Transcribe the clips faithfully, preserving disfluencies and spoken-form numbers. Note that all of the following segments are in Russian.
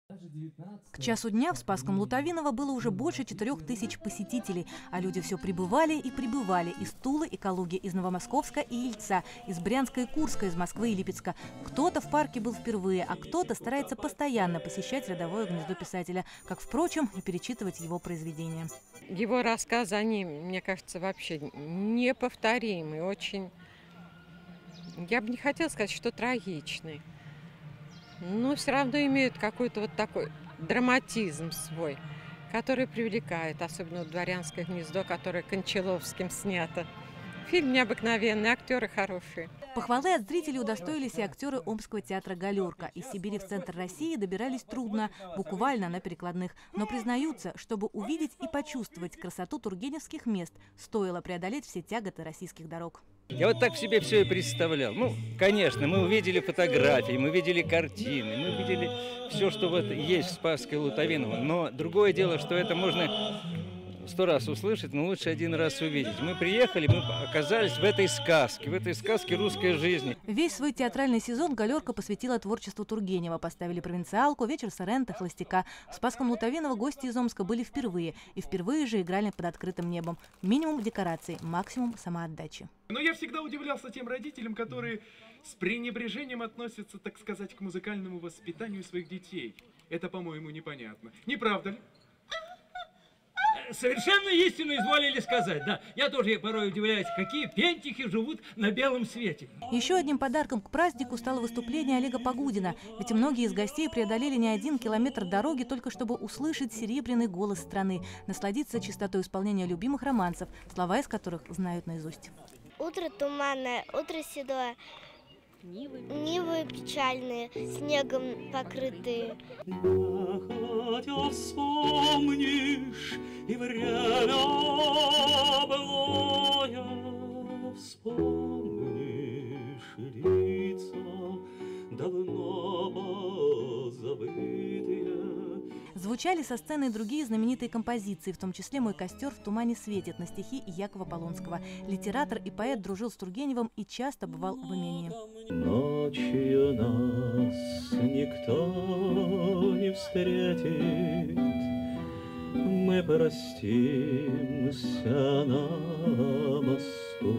К часу дня в Спасском Лутовиново было уже больше четырех тысяч посетителей, а люди все прибывали и прибывали из Тулы и Калуги, из Новомосковска и Ельца, из Брянска и Курска, из Москвы и Липецка. Кто-то в парке был впервые, а кто-то старается постоянно посещать родовое гнездо писателя, как, впрочем, и перечитывать его произведения. Его рассказы, они, мне кажется, вообще неповторимы, очень, я бы не хотела сказать, что трагичный. Но все равно имеют какой-то вот такой драматизм свой, который привлекает, особенно «Дворянское гнездо», которое Кончаловским снято. Фильм необыкновенный, актеры хорошие. Похвалы от зрителей удостоились и актеры Омского театра «Галерка». Из Сибири в центр России добирались трудно, буквально на перекладных. Но признаются, чтобы увидеть и почувствовать красоту тургеневских мест, стоило преодолеть все тяготы российских дорог. Я вот так в себе все и представлял. Ну, конечно, мы увидели фотографии, мы видели картины, мы видели все, что вот есть в Спасской Лутовиново. Но другое дело, что это можно сто раз услышать, но лучше один раз увидеть. Мы приехали, мы оказались в этой сказке, в этой сказке русской жизни. Весь свой театральный сезон «Галерка» посвятила творчеству Тургенева. Поставили «Провинциалку», «Вечер Соренто», «Холостяка». В Спасском Лутовиново гости из Омска были впервые. И впервые же играли под открытым небом. Минимум декораций, максимум самоотдачи. Но я всегда удивлялся тем родителям, которые с пренебрежением относятся, так сказать, к музыкальному воспитанию своих детей. Это, по-моему, непонятно. Не правда ли? Совершенно истину изволили сказать, да. Я тоже порой удивляюсь, какие пентихи живут на белом свете. Еще одним подарком к празднику стало выступление Олега Погудина. Ведь многие из гостей преодолели не один километр дороги, только чтобы услышать серебряный голос страны, насладиться чистотой исполнения любимых романсов, слова из которых знают наизусть. Утро туманное, утро седое. Нивы. Нивы печальные, снегом покрытые. Хотя вспомнишь и время былое, вспомнишь лица давно позабытые. Звучали со сцены и другие знаменитые композиции, в том числе «Мой костер в тумане светит» на стихи Якова Полонского. Литератор и поэт дружил с Тургеневым и часто бывал в имении. Ночью нас никто не встретит, мы простимся на мосту.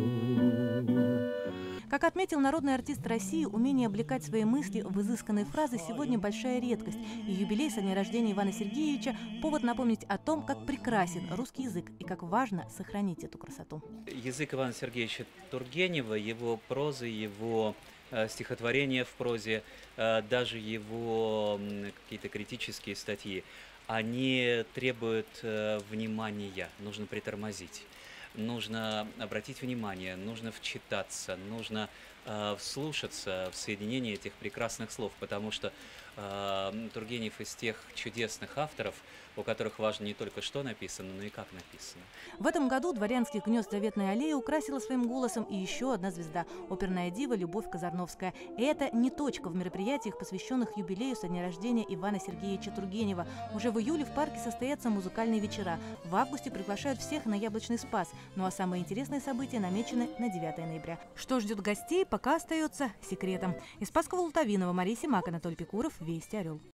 Как отметил народный артист России, умение облекать свои мысли в изысканные фразы сегодня большая редкость. И юбилей со дня рождения Ивана Сергеевича – повод напомнить о том, как прекрасен русский язык и как важно сохранить эту красоту. Язык Ивана Сергеевича Тургенева, его прозы, его э, стихотворения в прозе, э, даже его э, какие-то критические статьи, они требуют э, внимания, нужно притормозить. Нужно обратить внимание, нужно вчитаться, нужно э, вслушаться в соединение этих прекрасных слов, потому что э, Тургенев из тех чудесных авторов, у которых важно не только что написано, но и как написано. В этом году «Дворянских гнезд» Заветной аллеи украсила своим голосом и еще одна звезда – оперная дива Любовь Казарновская. И это не точка в мероприятиях, посвященных юбилею со дня рождения Ивана Сергеевича Тургенева. Уже в июле в парке состоятся музыкальные вечера. В августе приглашают всех на Яблочный Спас. Ну а самые интересные события намечены на девятое ноября. Что ждет гостей, пока остается секретом. Из Спасского Лутовиново Мария Симак, Анатолий Пикуров, Вести Орел.